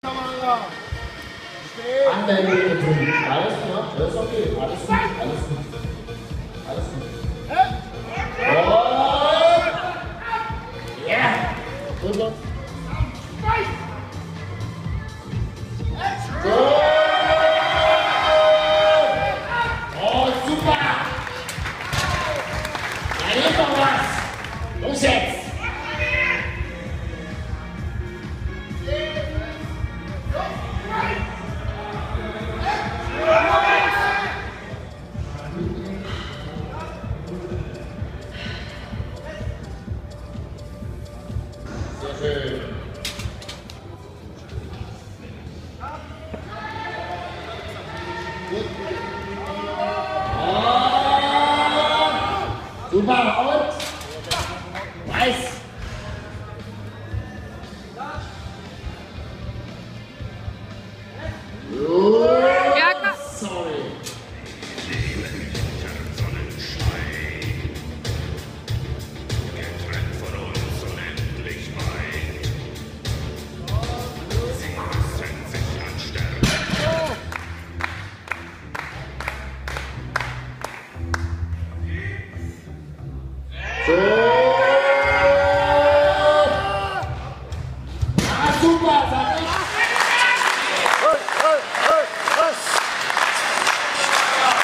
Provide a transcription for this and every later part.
Anwendung tun. Alles klar, das ist okay. Alles gut, alles gut. Alles gut. Und yeah! Rüber. So. Oh, super! Da geht noch was! Los jetzt! Sehr schön. Gut. Super, und? Nice. Ja, sorry. So. Ah, super, sag ich.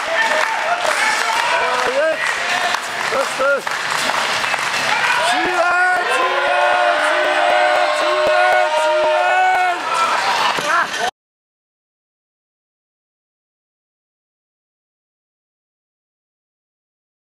Jetzt! Das ist das!